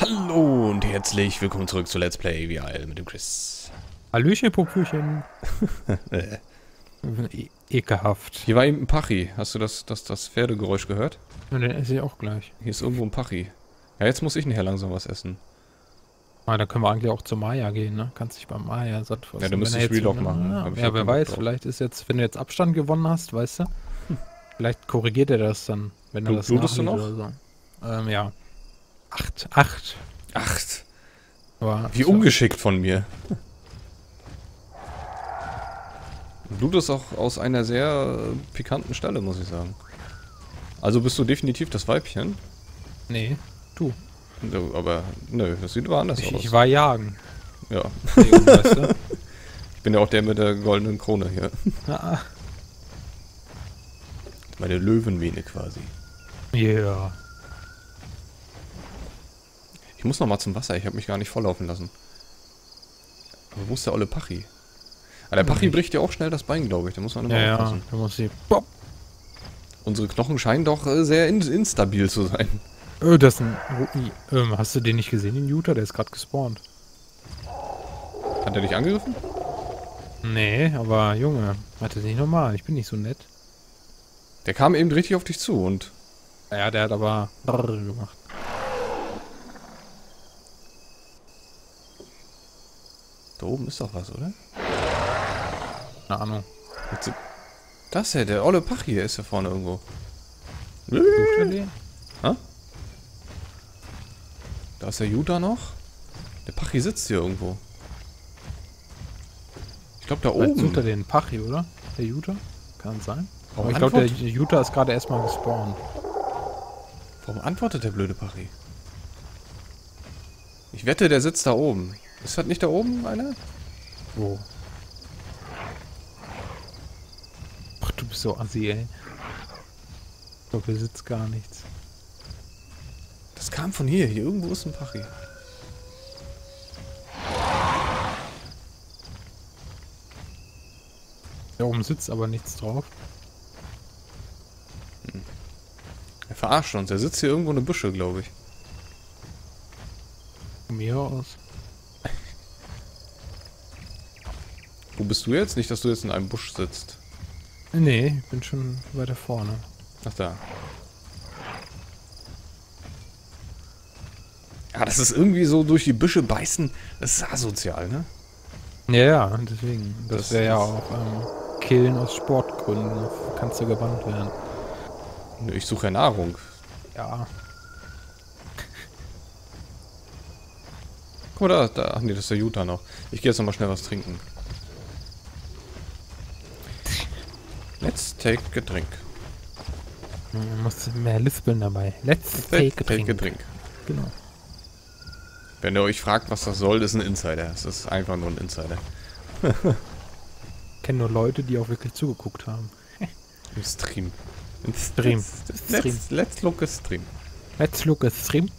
Hallo und herzlich willkommen zurück zu Let's Play VL mit dem Chris. Hallöchen, Popöchen. Ekelhaft. Hier war eben ein Pachi. Hast du das Pferdegeräusch gehört? Ja, den esse ich auch gleich. Hier ist irgendwo ein Pachi. Ja, jetzt muss ich nachher langsam was essen. Ah, da können wir eigentlich auch zur Maya gehen, ne? Kannst dich beim Maya satt fassen. Ja, du müsstest Relog machen. Ja, wer weiß, vielleicht ist jetzt, wenn du jetzt Abstand gewonnen hast, weißt du? Vielleicht korrigiert er das dann, wenn er das blutest du noch? oder so. Ja. 8. Aber Wie ungeschickt von mir. Blut ist auch aus einer sehr pikanten Stelle, muss ich sagen. Also bist du definitiv das Weibchen? Nee, du. Aber nö, das sieht aber anders aus. Ich war jagen. Ja. Deswegen, weißt du? Ich bin ja auch der mit der goldenen Krone hier. Ah, Meine Löwenmähne quasi. yeah. Ich muss noch mal zum Wasser, ich habe mich gar nicht volllaufen lassen. Aber wo ist der olle Pachi? Ah, der Pachi bricht ja auch schnell das Bein, glaube ich. Da muss man immer aufpassen. Da muss ich. Bop. Unsere Knochen scheinen doch sehr instabil zu sein. Das ist ein. Hast du den nicht gesehen, den Utah? Der ist gerade gespawnt. Hat er dich angegriffen? Nee, aber Junge, warte, nicht normal. Ich bin nicht so nett. Der kam eben richtig auf dich zu und... Ja, der hat aber gemacht. Da oben ist doch was, oder? Keine Ahnung. Das hier, der olle Pachi, der ist ja vorne irgendwo. Sucht er den? Da ist der Utah noch. Der Pachi sitzt hier irgendwo. Ich glaube da Vielleicht oben. sucht er den Pachi, oder? Der Utah? Kann sein. Warum Aber ich glaube, der antwortet- Utah ist gerade erstmal gespawnt. Warum antwortet der blöde Pachi? Ich wette, der sitzt da oben. Ist das nicht da oben einer? Wo? Ach, du bist so assi, ey. Ich glaube, hier sitzt gar nichts. Das kam von hier. Hier irgendwo ist ein Pachi. Da oben sitzt aber nichts drauf. Er verarscht uns. Er sitzt hier irgendwo in der Büsche, glaube ich. Von mir aus. Wo bist du jetzt? Nicht, dass du jetzt in einem Busch sitzt. Nee, ich bin schon weiter vorne. Ach da. Ja, das ist irgendwie so durch die Büsche beißen. Das ist asozial, ne? Ja, deswegen. Das Das wäre ja ist- auch Killen aus Sportgründen. Kannst du gebannt werden. Nö, ich suche ja Nahrung. Ja. Guck mal da. Ach nee, das ist der Utah noch. Ich gehe jetzt nochmal schnell was trinken. Let's take a drink. Man muss mehr lispeln dabei. Let's take a drink. Genau. Wenn ihr euch fragt, was das soll, ist ein Insider. Es ist einfach nur ein Insider. Ich kenne nur Leute, die auch wirklich zugeguckt haben. Im Stream. Im Stream. Let's look a Stream. Let's look at stream.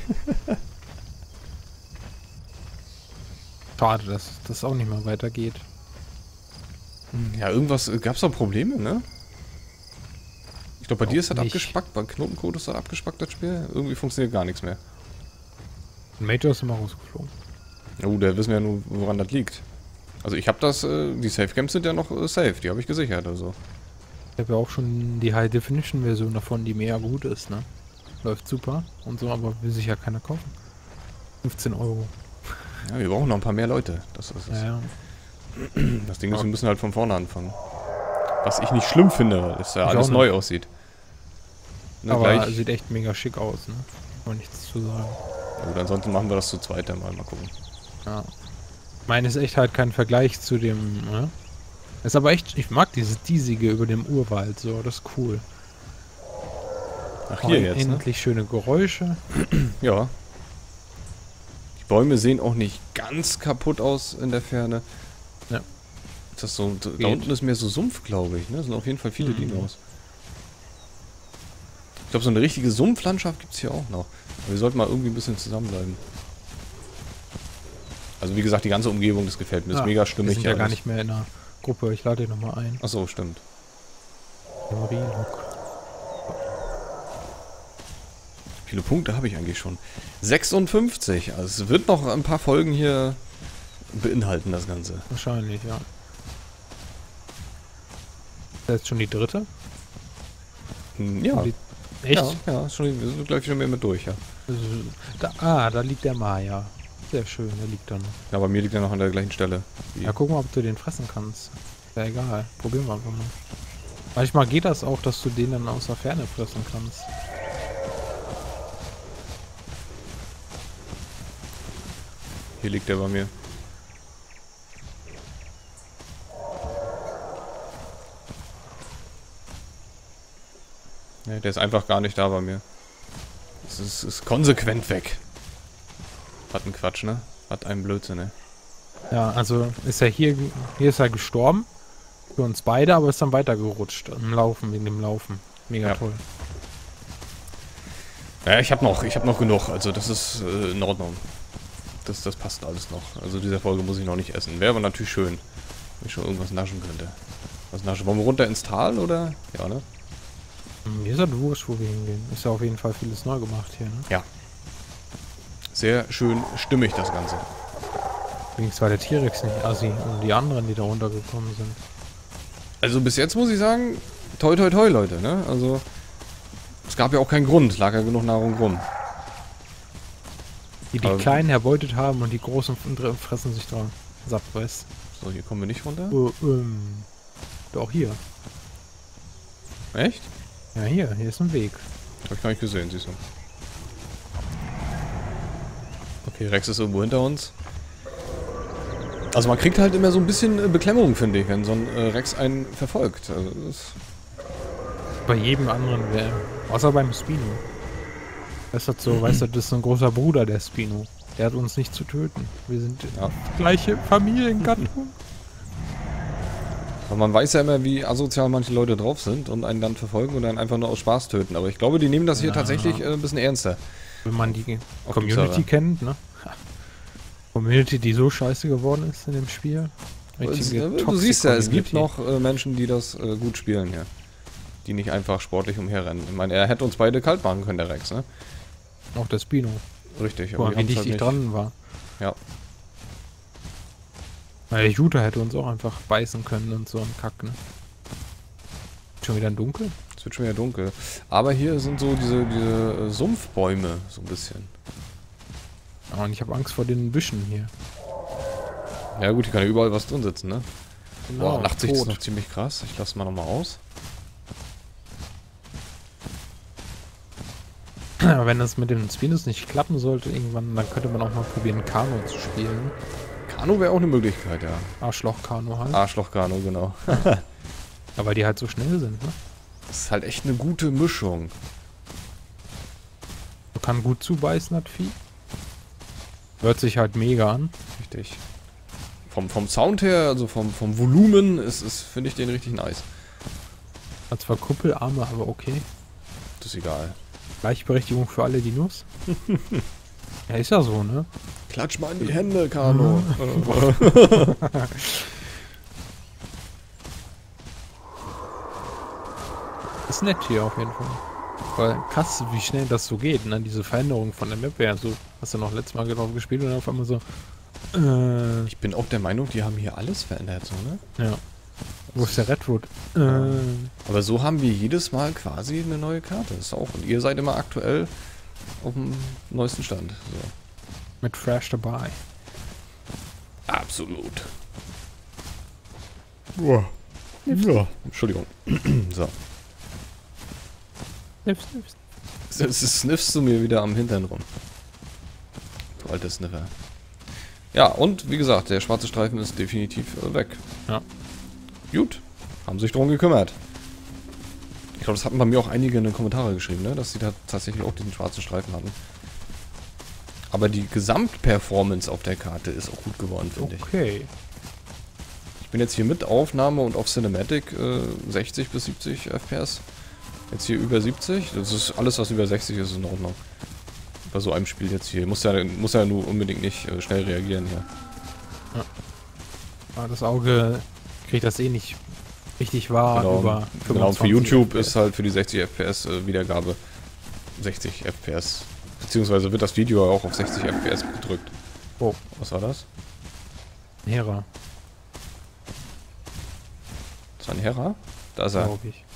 Schade, dass das auch nicht mehr weitergeht. Ja, irgendwas, gab's da Probleme, ne? Ich glaube, bei dir ist das nicht. abgespackt, bei Knotencode ist das abgespackt, das Spiel. Irgendwie funktioniert gar nichts mehr. Major ist immer rausgeflogen. Oh, da wissen wir ja nur, woran das liegt. Also ich habe das, die Safe Games sind ja noch safe, die habe ich gesichert, also. Ich habe ja auch schon die High Definition Version davon, die mega gut ist, ne? Läuft super und so, aber will sich ja keiner kaufen. 15 Euro. Ja, wir brauchen noch ein paar mehr Leute. Das ist es. Ja. Das Ding ist, wir müssen halt von vorne anfangen. Was ich nicht schlimm finde, weil es ja Ich alles auch neu nicht. aussieht. Ne, Aber gleich. sieht echt mega schick aus, ne? Mal nichts zu sagen. Ja, gut, ansonsten machen wir das zu zweit dann mal gucken. Ja. Meine ist echt halt kein Vergleich zu dem, ne? Ist aber echt, ich mag dieses Diesige über dem Urwald, so, das ist cool. Ach, hier Auch jetzt, ne? endlich schöne Geräusche. Ja. Die Bäume sehen auch nicht ganz kaputt aus in der Ferne. Ja. Das so, da unten ist mehr so Sumpf, glaube ich, ne? Sind auf jeden Fall viele Dinos. Ich glaube, so eine richtige Sumpflandschaft gibt es hier auch noch. Aber wir sollten mal irgendwie ein bisschen zusammenbleiben. Also wie gesagt, die ganze Umgebung, das gefällt mir. Das ist mega Wir stimmig. sind ja gar alles. nicht mehr in einer Gruppe, ich lade dich nochmal ein. Ach so, stimmt. Im Relog. Wie viele Punkte habe ich eigentlich schon? 56. Also es wird noch ein paar Folgen hier beinhalten, das Ganze. Wahrscheinlich, ja. Das ist jetzt schon die dritte? Ja. Echt? Ja, ist schon, wir sind gleich wieder mehr mit durch, ja. Da liegt der Maya. Sehr schön, der liegt da noch. Ja, bei mir liegt er noch an der gleichen Stelle. Ja, guck mal, ob du den fressen kannst. Ja, egal. Probieren wir einfach mal. Manchmal geht das auch, dass du den dann aus der Ferne fressen kannst. Hier liegt er bei mir. Ne, der ist einfach gar nicht da bei mir. Es ist konsequent weg. Hat ein Quatsch, ne? Hat einen Blödsinn, ne? Ja, also ist er hier ist er gestorben. Für uns beide, aber ist dann weitergerutscht. Im Laufen, wegen dem Laufen. Mega toll. Ja, ich hab noch genug. Also das ist in Ordnung. Das passt alles noch. Also diese Folge muss ich noch nicht essen. Wäre aber natürlich schön, wenn ich schon irgendwas naschen könnte. Was naschen? Wollen wir runter ins Tal, oder? Ja, ne? Mir ist ja wurscht, wo wir hingehen. Ist ja auf jeden Fall vieles neu gemacht hier, ne? Ja. Sehr schön stimmig, das Ganze. Übrigens war der T-Rex nicht assi und die anderen, die da runtergekommen sind. Also bis jetzt muss ich sagen, toi toi toi, Leute, ne? Also es gab ja auch keinen Grund, lag ja genug Nahrung rum. Die Kleinen erbeutet haben und die Großen fressen sich dran. Satt, weißt. So, hier kommen wir nicht runter. Doch hier. Echt? Ja, hier ist ein Weg. Hab ich gar nicht gesehen, siehst du. Okay, Rex ist irgendwo hinter uns. Also man kriegt halt immer so ein bisschen Beklemmung, finde ich, wenn so ein Rex einen verfolgt. Also das bei jedem anderen, außer beim Spino. Das ist so, weißt du, das ist ein großer Bruder, der Spino. Der hat uns nicht zu töten. Wir sind die gleiche Familiengattung. Aber man weiß ja immer, wie asozial manche Leute drauf sind und einen dann verfolgen und dann einfach nur aus Spaß töten. Aber ich glaube, die nehmen das hier tatsächlich ein bisschen ernster. Wenn man die Community kennt, ne? Community, die so scheiße geworden ist in dem Spiel. Du siehst ja, es gibt noch Menschen, die das gut spielen hier. Die nicht einfach sportlich umherrennen. Ich meine, er hätte uns beide kalt machen können, der Rex, ne? Auch der Spino. Richtig, aber wie dicht halt dran war. Ja. Weil der Jutta hätte uns auch einfach beißen können und so ein Kack, ne? Schon wieder dunkel? Es wird schon wieder dunkel. Aber hier sind so diese Sumpfbäume, so ein bisschen. Oh, und ich habe Angst vor den Büschen hier. Ja gut, hier kann ja überall was drin sitzen, ne? Genau, boah, Nachtsicht ist noch ziemlich krass. Ich lasse mal nochmal aus. Aber wenn das mit den Spinos nicht klappen sollte irgendwann, dann könnte man auch mal probieren, Kanu zu spielen. Kanu wäre auch eine Möglichkeit, ja. Arschloch-Kanu halt. Arschloch-Kanu, genau. Ja, weil die halt so schnell sind, ne? Das ist halt echt eine gute Mischung. Man kann gut zubeißen, das Vieh. Hört sich halt mega an. Richtig. Vom Sound her, also vom Volumen, finde ich den richtig nice. Hat zwar Kuppelarme, aber okay. Das ist egal. Gleichberechtigung für alle Dinos. Ja, ist ja so, ne? Klatsch mal in die Hände, Kano. Ist nett hier auf jeden Fall. Weil krass, wie schnell das so geht, ne? Diese Veränderung von der Map her. So, hast du noch letztes Mal drauf gespielt und dann auf einmal so. Ich bin auch der Meinung, die haben hier alles verändert, so, ne? Ja. Wo ist der Redwood? Aber so haben wir jedes Mal quasi eine neue Karte. Das ist auch. Und ihr seid immer aktuell auf dem neuesten Stand. So. Mit Fresh dabei. Absolut. Boah. Ja. Entschuldigung. So. Sniffst du mir wieder am Hintern rum. Du alter Sniffer. Ja, und wie gesagt, der schwarze Streifen ist definitiv weg. Ja. Gut. Haben sich drum gekümmert. Ich glaube, das hatten bei mir auch einige in den Kommentaren geschrieben, ne? Dass sie da tatsächlich auch diesen schwarzen Streifen hatten. Aber die Gesamtperformance auf der Karte ist auch gut geworden, finde ich. Okay. Ich bin jetzt hier mit Aufnahme und auf Cinematic 60 bis 70 FPS. Jetzt hier über 70. Das ist alles, was über 60 ist in Ordnung. Bei so einem Spiel jetzt hier. Muss ja nur unbedingt nicht schnell reagieren hier. Ja. Aber das Auge kriegt das eh nicht richtig wahr genau, über 25 genau, für YouTube FPS. ist halt für die 60 FPS Wiedergabe 60 FPS. Beziehungsweise wird das Video auch auf 60 FPS gedrückt. Oh. Was war das? Hera, Das war ein Hera? Da ist er. glaube ich.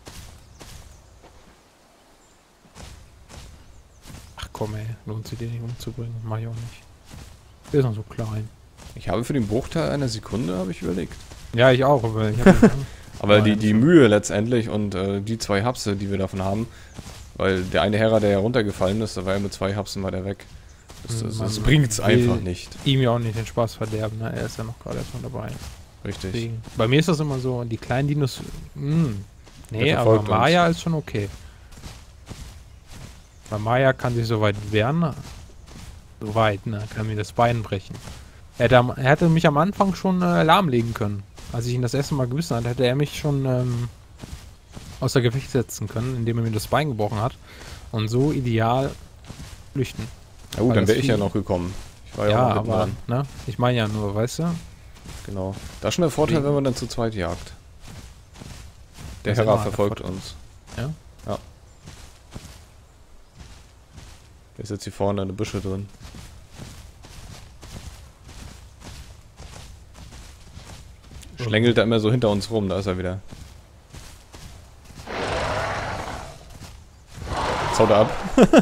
Ach komm ey, lohnt sich den nicht umzubringen. Mach ich auch nicht. Der ist noch so klein. Ich habe für den Bruchteil einer Sekunde, habe ich überlegt. Ja, ich auch, aber ich hab Aber die Mühe letztendlich und die 2 Hapse, die wir davon haben, weil der eine Hera, der ja runtergefallen ist, da war ja mit 2 Hapsen war der weg. Das bringt's einfach nicht. Ihm ja auch nicht den Spaß verderben, ne? Er ist ja noch gerade erst mal dabei. Richtig. Deswegen. Bei mir ist das immer so, die kleinen Dinos, nee, Der aber verfolgt Maya ist schon okay. Bei Maya kann sich so weit wehren, so weit, ne, kann mir das Bein brechen. Er hätte mich am Anfang schon lahmlegen können. Als ich ihn das erste Mal gebissen hatte, hätte er mich schon außer Gefecht setzen können, indem er mir das Bein gebrochen hat. Und so ideal flüchten. Ja gut, Weil dann das wäre ich ja Vieh- noch gekommen. Ich war Ja, auch noch mitten aber, dran. ne, ich meine ja nur, weißt du? Genau. Das ist schon der Vorteil, wenn man dann zu zweit jagt. Der Das ist Hera immer der verfolgt Vorteil. uns. Ja? Ja. Der ist jetzt hier vorne in den Büsche drin. Schlängelt er immer so hinter uns rum, da ist er wieder. Jetzt haut er ab.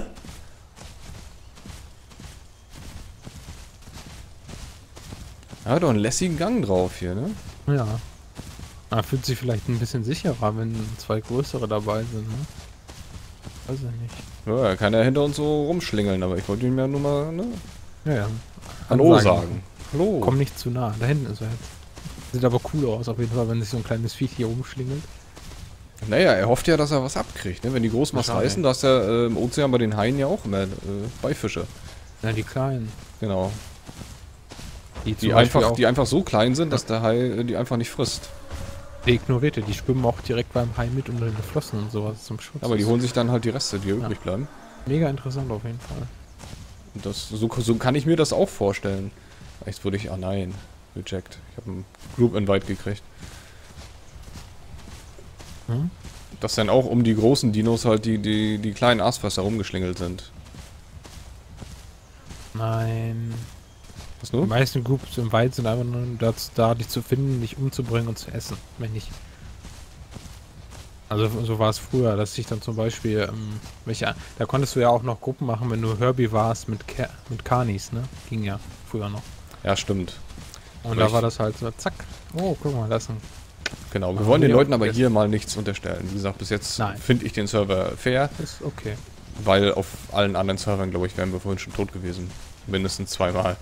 Er hat doch einen lässigen Gang drauf hier, ne? Ja. Er fühlt sich vielleicht ein bisschen sicherer, wenn 2 größere dabei sind, ne? Weiß ich nicht. Ja, er kann ja hinter uns so rumschlingeln, aber ich wollte ihm ja nur mal, ne? Ja. Hallo sagen. Hallo. Komm nicht zu nah. Da hinten ist er jetzt. Sieht aber cool aus, auf jeden Fall, wenn sich so ein kleines Viech hier rumschlingelt. Naja, er hofft ja, dass er was abkriegt, ne? Wenn die groß was reißen, da ist ja im Ozean bei den Haien ja auch immer Beifische. Ja, die kleinen. Genau. Die, Die einfach so klein sind, dass der Hai die einfach nicht frisst. die ignoriert er, die schwimmen auch direkt beim Hai mit unter den Flossen und sowas zum Schutz. Aber die holen sich dann halt die Reste, die übrig bleiben. Mega interessant auf jeden Fall. Und so kann ich mir das auch vorstellen. Jetzt wurde ich, ah nein, reject. Ich habe einen Group Invite gekriegt. Hm? Dass dann auch um die großen Dinos halt die kleinen Aasfresser rumgeschlingelt sind. Nein. Was Die nur? meisten Groups im Wald sind einfach nur dazu da, dich zu finden, dich umzubringen und zu essen. Wenn nicht. Also so war es früher, dass ich dann zum Beispiel, da konntest du ja auch noch Gruppen machen, wenn du Herbie warst mit Carnies, ne? Ging ja früher noch. Ja, stimmt. Und da war das halt so, zack. Oh, guck mal, das ist ein... Genau, wir Ah, wollen den ja, Leuten aber yes. hier mal nichts unterstellen. Wie gesagt, bis jetzt Nein. finde ich den Server fair, Ist okay. weil auf allen anderen Servern, glaube ich, wären wir vorhin schon tot gewesen. Mindestens 2-mal.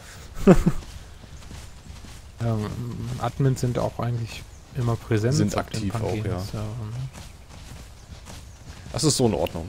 Admins sind auch eigentlich immer präsent. Sind auf den aktiv auch, Pangea-Servern, ja. ne? Das ist so in Ordnung.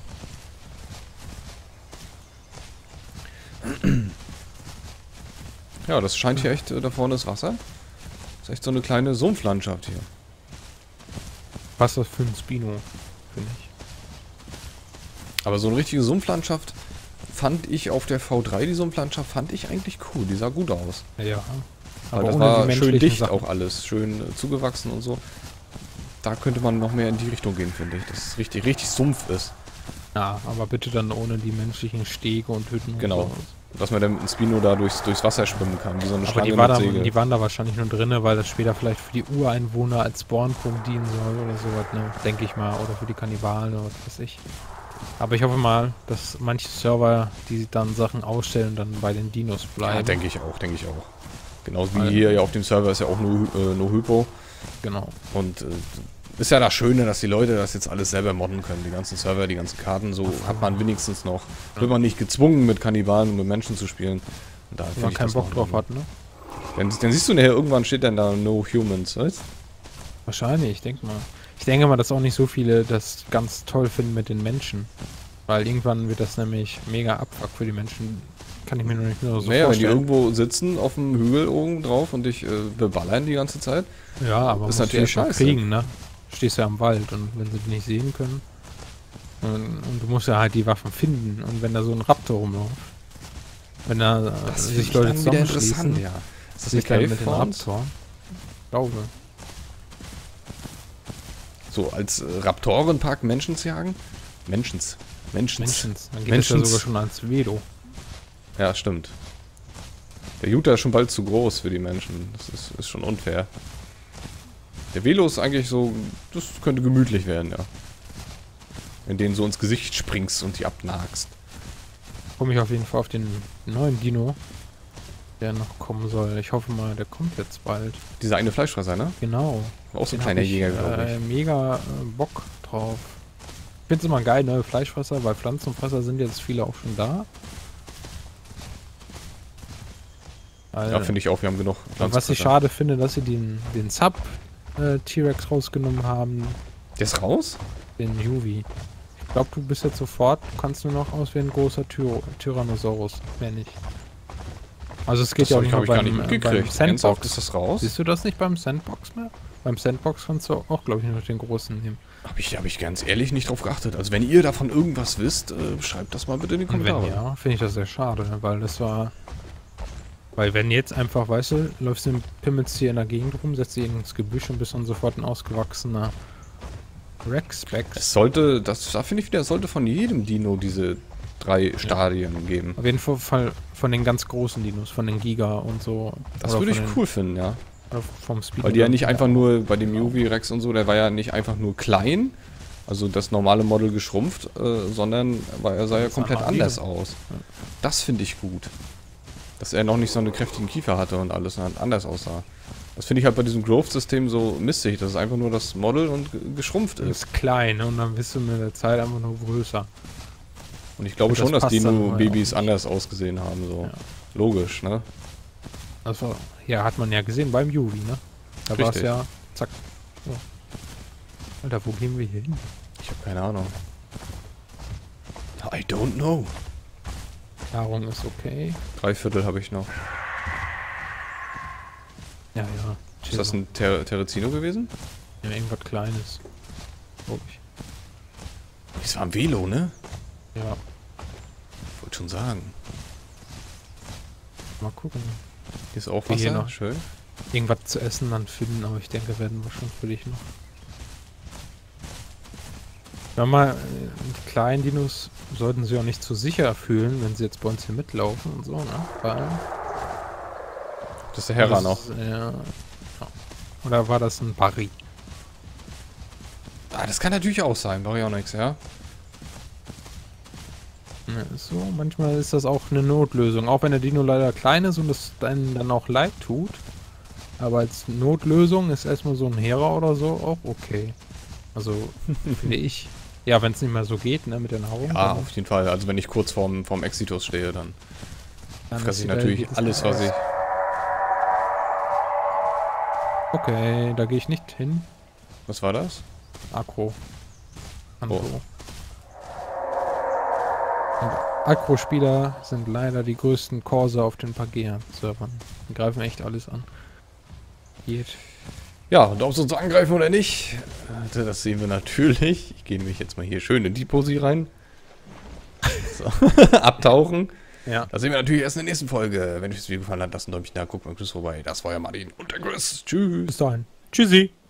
Ja, das scheint hier echt, da vorne ist Wasser. Das ist echt so eine kleine Sumpflandschaft hier. Was das für ein Spino, finde ich. Aber so eine richtige Sumpflandschaft fand ich auf der V3, die Sumpflandschaft fand ich eigentlich cool. Die sah gut aus. Ja. Weil das ohne war die schön menschlichen dicht Sachen. auch alles. Schön zugewachsen und so. Da könnte man noch mehr in die Richtung gehen, finde ich. Dass es richtig, richtig Sumpf ist. Ja, aber bitte dann ohne die menschlichen Stege und Hütten. Genau. Und sowas. Dass man dann mit einem Spino da durchs Wasser schwimmen kann, wie so eine Aber Schlange die, war mit da, Segel. die waren da wahrscheinlich nur drinne, weil das später vielleicht für die Ureinwohner als Spawnpunkt dienen soll oder sowas, ne? Denke ich mal. Oder für die Kannibalen oder was weiß ich. Aber ich hoffe mal, dass manche Server, die dann Sachen ausstellen, dann bei den Dinos bleiben. Ja, denke ich auch, denke ich auch. Genauso wie Weil- hier ja auf dem Server ist ja auch nur Hypo. Genau. Und ist ja das Schöne, dass die Leute das jetzt alles selber modden können. Die ganzen Server, die ganzen Karten, so hat man wenigstens noch. Wird man nicht gezwungen, mit Kannibalen und mit Menschen zu spielen. Und da Wenn find man ich keinen das Bock noch drauf in hat, ne? Ordnung. Dann siehst du nachher, irgendwann steht dann da No Humans, weißt? Wahrscheinlich, ich denke mal. Ich denke mal, dass auch nicht so viele das ganz toll finden mit den Menschen. Weil irgendwann wird das nämlich mega Abfuck für die Menschen. Kann ich mir nur nicht nur so Naja, wenn die vorstellen. irgendwo sitzen auf dem Hügel oben drauf und dich beballern die ganze Zeit. Ja, aber ist musst du natürlich erst mal scheiße. kriegen, ne? Stehst ja am Wald und wenn sie dich nicht sehen können. Und du musst ja halt die Waffen finden. Und wenn da so ein Raptor rumläuft, wenn da sich Leute zusammenschließen, ja. Ist das sich eine dann Cave mit den vor uns? Raptor. Glaube. So, als Raptorenpark Menschen zu jagen? Menschens. Dann geht es ja sogar schon ans Velo. Ja, stimmt. Der Utah ist schon bald zu groß für die Menschen. Das ist schon unfair. Der Velo ist eigentlich so, das könnte gemütlich werden, ja. Wenn du denen so ins Gesicht springst und die abnagst. Komme ich auf jeden Fall auf den neuen Dino, der noch kommen soll. Ich hoffe mal, der kommt jetzt bald. Dieser eine Fleischfresser, ne? Genau. Auch so ein kleiner Jäger, glaube ich. Mega Bock drauf. Ich finde es immer geil, neue Fleischfresser, weil Pflanzenfresser sind jetzt viele auch schon da. Ja, finde ich auch, wir haben genug Pflanzenfresser. Was ich schade finde, dass sie den Sub T-Rex rausgenommen haben. Der ist raus? Den Juvi. Ich glaube, du bist jetzt sofort, du kannst nur noch aus wie ein großer Tyrannosaurus, mehr nicht. Also es geht ja auch nicht mehr beim Sandbox. Ist das raus? Siehst du das nicht beim Sandbox mehr? Beim Sandbox kannst du auch, glaube ich, nur den großen nehmen. Hab ich ganz ehrlich nicht drauf geachtet. Also wenn ihr davon irgendwas wisst, schreibt das mal bitte in die Kommentare. Und wenn ja, finde ich das sehr schade, weil das war... Weil wenn jetzt einfach, weißt du, läufst du pimmelst hier in der Gegend rum, setzt dich ins Gebüsch und bist dann sofort ein ausgewachsener Rex-Specs. Es sollte, da finde ich wieder, es sollte von jedem Dino diese 3 Stadien geben. Auf jeden Fall von den ganz großen Dinos, von den Giga und so. Das würde ich cool finden, ja. Vom Speed. Weil die ja nicht einfach nur bei dem Juvi-Rex und so, der war ja nicht einfach nur klein, also das normale Model geschrumpft, sondern er sah ja komplett anders aus. Ja. Das finde ich gut. Dass er noch nicht so eine kräftigen Kiefer hatte und alles anders aussah. Das finde ich halt bei diesem Growth-System so mistig, dass es einfach nur das Model und geschrumpft ist. Ist klein und dann bist du mit der Zeit einfach nur größer. Und ich glaube schon, dass Dino-Babys anders ausgesehen haben, so. Ja. Logisch, ne? Also, ja, hat man ja gesehen beim Juvi, ne? Da war es ja, zack. So. Alter, wo gehen wir hier hin? Ich habe keine Ahnung. I don't know. Nahrung ist okay. 3/4 habe ich noch. Ja. Ist das ein Terrazino gewesen? Ja, irgendwas Kleines. Glaube ich. Das war ein Velo, ne? Ja. Ich wollte schon sagen. Mal gucken. Hier ist auch Wasser, hier noch schön. Irgendwas zu essen dann finden, aber ich denke, werden wir schon für dich noch. Ja, mal, die kleinen Dinos sollten sich auch nicht zu sicher fühlen, wenn sie jetzt bei uns hier mitlaufen und so, ne? Weil das ist der Hera noch. Ja. Oder war das ein Barry? Ah, das kann natürlich auch sein, Baryonyx, ja. Ja, so, manchmal ist das auch eine Notlösung. Auch wenn der Dino leider klein ist und es dann auch leid tut. Aber als Notlösung ist erstmal so ein Hera oder so auch okay. Also, finde ich. Ja, wenn es nicht mehr so geht, ne, mit der Nahrung. Ja, auf jeden Fall. Also wenn ich kurz vorm Exitus stehe, dann fresse ich natürlich alles, was ich... Okay, da gehe ich nicht hin. Was war das? Agro. Agro-Spieler sind leider die größten Corsa auf den Pagea-Servern. Die greifen echt alles an. Geht. Ja, und ob sie uns angreifen oder nicht, das sehen wir natürlich. Ich gehe nämlich jetzt mal hier schön in die Posi rein. So. Abtauchen. Ja. Das sehen wir natürlich erst in der nächsten Folge. Wenn euch das Video gefallen hat, lasst ein Däumchen da, guckt mal Chris vorbei. Das war ja Martin und der Chris. Tschüss. Bis dahin. Tschüssi.